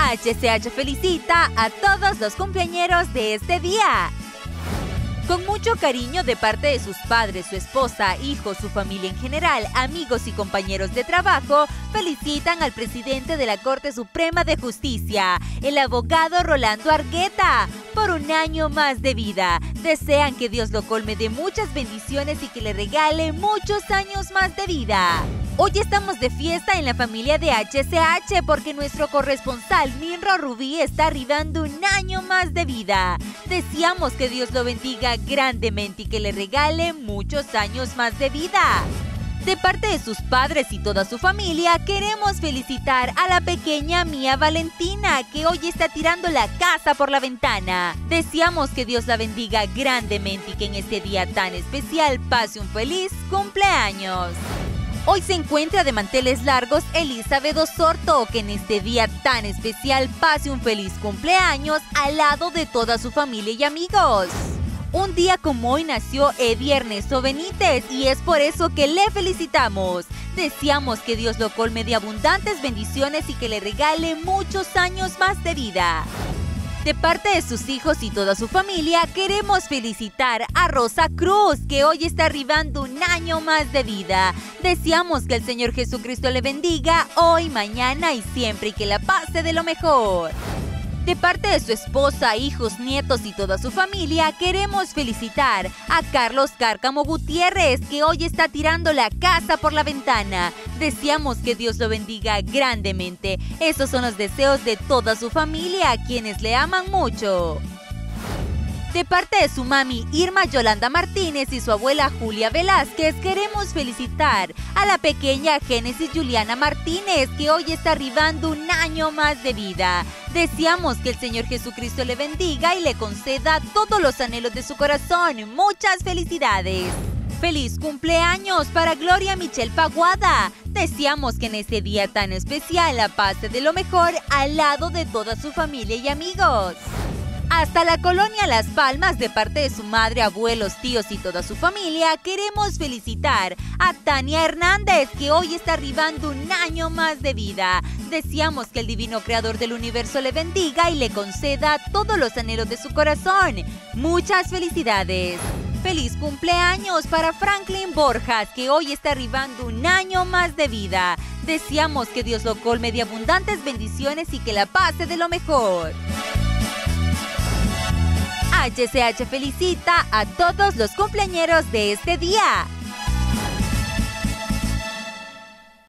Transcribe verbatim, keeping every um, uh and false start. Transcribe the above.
H C H felicita a todos los cumpleañeros de este día. Con mucho cariño de parte de sus padres, su esposa, hijos, su familia en general, amigos y compañeros de trabajo, felicitan al presidente de la Corte Suprema de Justicia, el abogado Rolando Argueta, por un año más de vida. Desean que Dios lo colme de muchas bendiciones y que le regale muchos años más de vida. Hoy estamos de fiesta en la familia de H C H porque nuestro corresponsal Ninro Rubí está arribando un año más de vida. Deseamos que Dios lo bendiga grandemente y que le regale muchos años más de vida. De parte de sus padres y toda su familia, queremos felicitar a la pequeña Mía Valentina, que hoy está tirando la casa por la ventana. Deseamos que Dios la bendiga grandemente y que en este día tan especial pase un feliz cumpleaños. Hoy se encuentra de manteles largos Elizabeth Osorto, que en este día tan especial pase un feliz cumpleaños al lado de toda su familia y amigos. Un día como hoy nació Eddie Ernesto Benítez y es por eso que le felicitamos. Deseamos que Dios lo colme de abundantes bendiciones y que le regale muchos años más de vida. De parte de sus hijos y toda su familia, queremos felicitar a Rosa Cruz, que hoy está arribando un año más de vida. Deseamos que el Señor Jesucristo le bendiga hoy, mañana y siempre y que la pase de lo mejor. De parte de su esposa, hijos, nietos y toda su familia, queremos felicitar a Carlos Cárcamo Gutiérrez, que hoy está tirando la casa por la ventana. Deseamos que Dios lo bendiga grandemente. Esos son los deseos de toda su familia, a quienes le aman mucho. De parte de su mami Irma Yolanda Martínez y su abuela Julia Velázquez, queremos felicitar a la pequeña Génesis Juliana Martínez, que hoy está arribando un año más de vida. Deseamos que el Señor Jesucristo le bendiga y le conceda todos los anhelos de su corazón. ¡Muchas felicidades! ¡Feliz cumpleaños para Gloria Michelle Paguada! Deseamos que en este día tan especial la pase de lo mejor al lado de toda su familia y amigos. Hasta la colonia Las Palmas, de parte de su madre, abuelos, tíos y toda su familia, queremos felicitar a Tania Hernández, que hoy está arribando un año más de vida. Deseamos que el divino creador del universo le bendiga y le conceda todos los anhelos de su corazón. ¡Muchas felicidades! ¡Feliz cumpleaños para Franklin Borjas, que hoy está arribando un año más de vida! Deseamos que Dios lo colme de abundantes bendiciones y que la pase de lo mejor. H C H felicita a todos los cumpleañeros de este día.